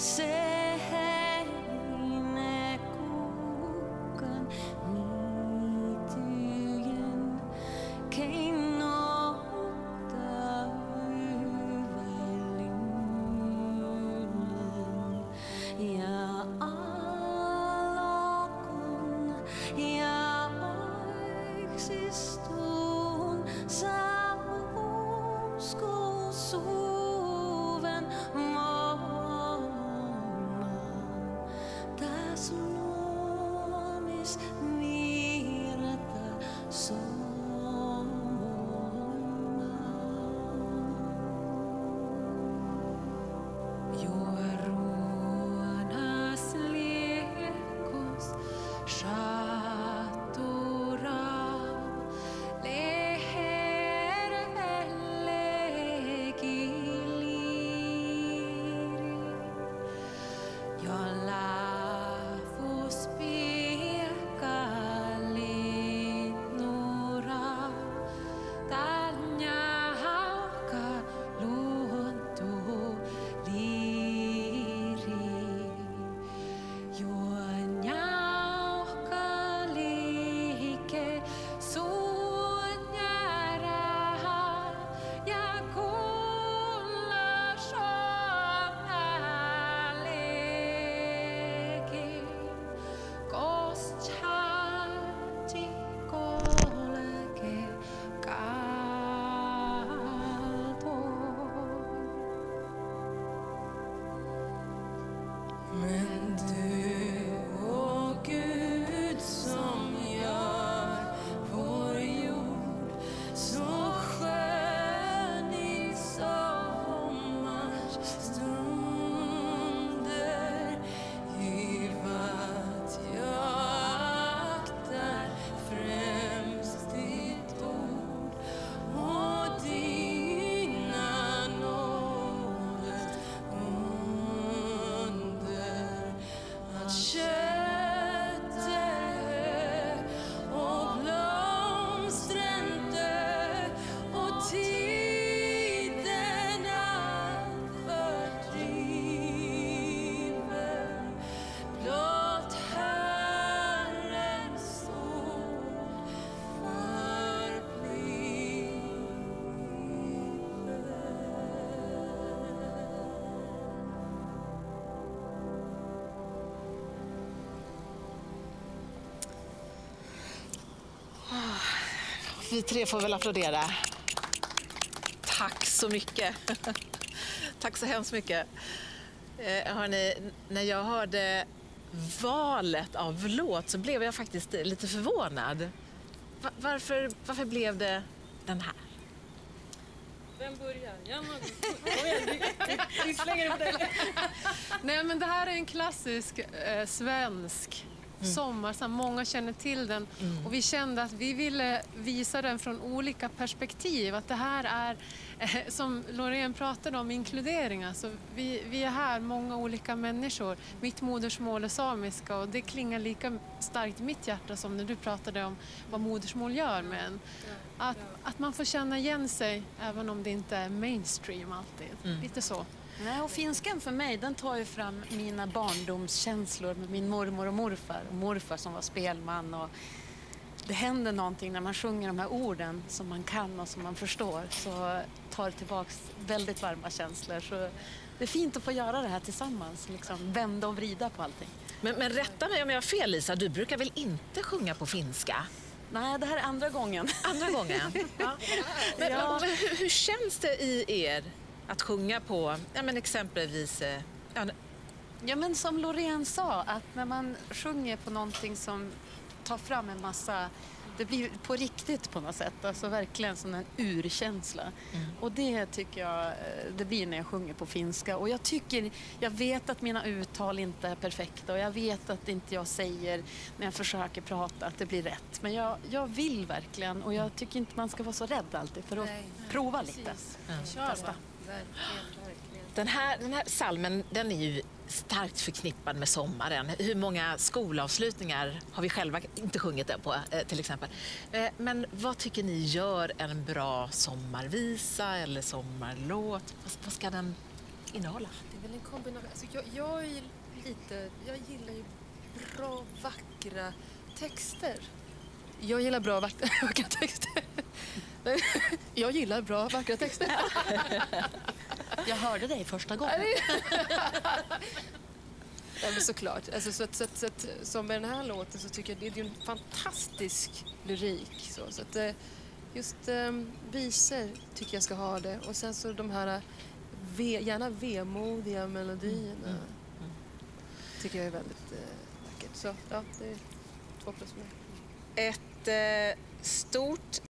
Vi tre får väl applådera. Tack så mycket. Tack så hemskt mycket. Hörrni, när jag hörde valet av låt så blev jag faktiskt lite förvånad. Varför blev det den här? Vem börjar? Vi slänger på det. Nej, men det här är en klassisk svensk sommarsång. Många känner till den. Och vi kände att vi ville visa den från olika perspektiv. Att det här är, som Loreen pratade om, inkludering. Alltså, vi är här, många olika människor. Mitt modersmål är samiska och det klingar lika starkt i mitt hjärta som när du pratade om vad modersmål gör med en. Att man får känna igen sig även om det inte är mainstream alltid. Lite så. Nej, och finskan för mig, den tar ju fram mina barndomskänslor med min mormor och morfar. Och morfar som var spelman. Och det händer någonting när man sjunger de här orden som man kan och som man förstår. Så tar det tillbaks väldigt varma känslor. Så det är fint att få göra det här tillsammans. Liksom vända och vrida på allting. Men rätta mig om jag har fel, Lisa. Du brukar väl inte sjunga på finska? Nej, det här är andra gången. Andra gången? Ja. Men hur känns det i er att sjunga på, exempelvis... Ja, men som Loreen sa, att när man sjunger på någonting som tar fram en massa... Det blir på riktigt på något sätt. Alltså verkligen som en urkänsla. Och det tycker jag det blir när jag sjunger på finska. Och jag vet att mina uttal inte är perfekta. Och jag vet att inte jag säger när jag försöker prata att det blir rätt. Men jag vill verkligen. Och jag tycker inte man ska vara så rädd alltid för att prova lite. Kör. Den här salmen, den är ju starkt förknippad med sommaren. Hur många skolavslutningar har vi själva inte sjungit den på, till exempel. Men vad tycker ni gör en bra sommarvisa eller sommarlåt? Vad ska den innehålla? Det är väl en kombination. Alltså jag gillar ju bra, vackra texter. Jag gillar bra, vackra texter. Jag gillar bra, vackra texter. Jag hörde dig första gången. Ja, men såklart. Alltså, så att, som med den här låten så tycker jag det är en fantastisk lyrik. Så att, just visor tycker jag ska ha det. Och sen så de här gärna vemodiga melodierna tycker jag är väldigt vackert. Så ja, det är 2 plus mig. Ett stort